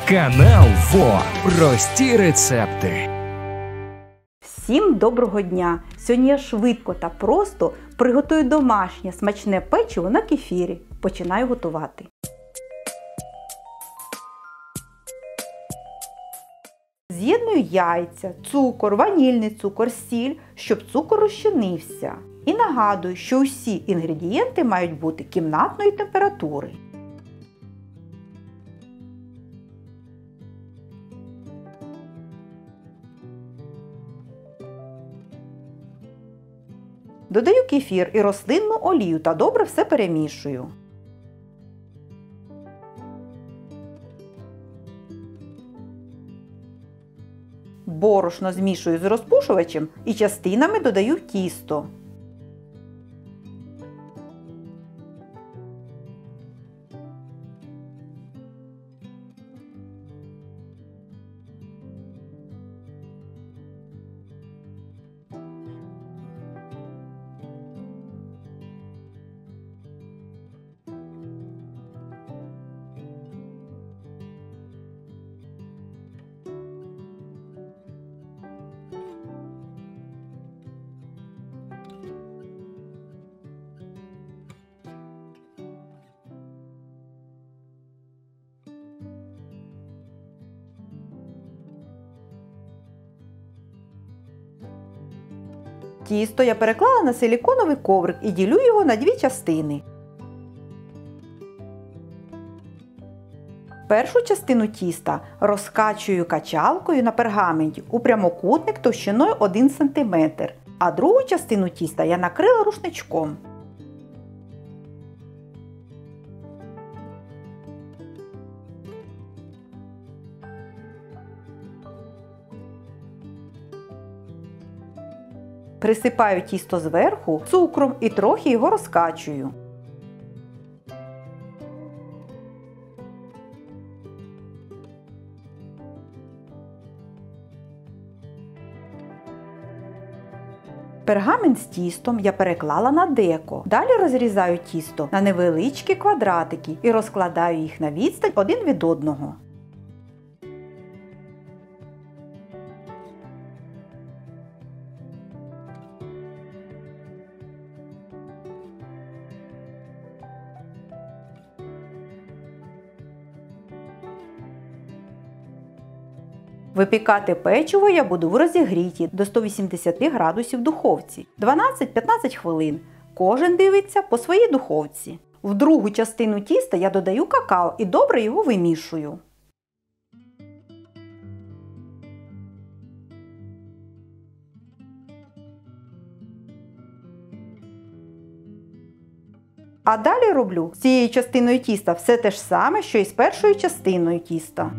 Канал ВО. Прості рецепти. Всім доброго дня! Сьогодні я швидко та просто приготую домашнє смачне печиво на кефірі. Починаю готувати. З'єдную яйця, цукор, ванільний цукор, сіль, щоб цукор розчинився. І нагадую, що усі інгредієнти мають бути кімнатної температури. Додаю кефір і рослинну олію та добре все перемішую. Борошно змішую з розпушувачем і частинами додаю в тісто. Тісто я переклала на силіконовий коврик і ділю його на дві частини. Першу частину тіста розкачую качалкою на пергаменті у прямокутник товщиною 1 см, а другу частину тіста я накрила рушничком. Присипаю тісто зверху цукром і трохи його розкачую. Пергамент з тістом я переклала на деко. Далі розрізаю тісто на невеличкі квадратики і розкладаю їх на відстань один від одного. Випікати печиво я буду в розігріті до 180 градусів духовці 12-15 хвилин. Кожен дивиться по своїй духовці. В другу частину тіста я додаю какао і добре його вимішую. А далі роблю з цією частиною тіста все те ж саме, що і з першою частиною тіста.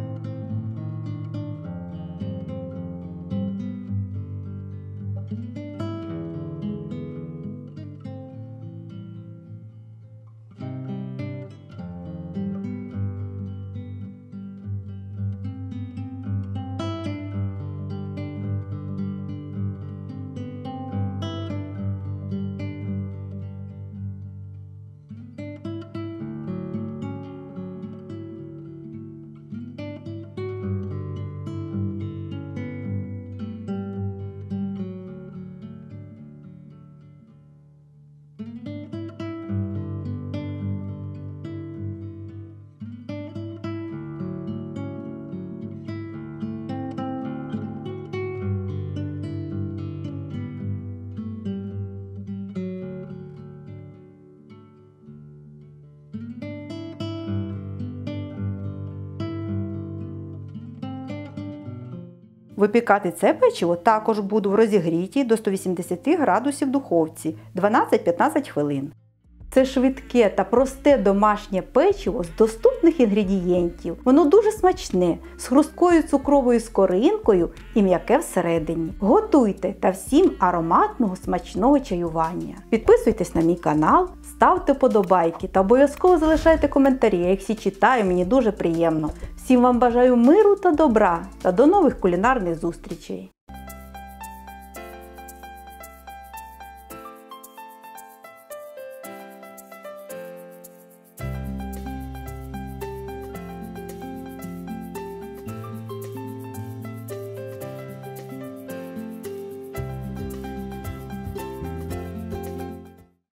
Випікати це печиво також буду в розігрітій до 180 градусів духовці 12-15 хвилин. Це швидке та просте домашнє печиво з доступних інгредієнтів. Воно дуже смачне, з хрусткою цукровою скоринкою і м'яке всередині. Готуйте та всім ароматного смачного чаювання. Підписуйтесь на мій канал, ставте подобайки та обов'язково залишайте коментарі. Я їх всі читаю, мені дуже приємно. Всім вам бажаю миру та добра та до нових кулінарних зустрічей!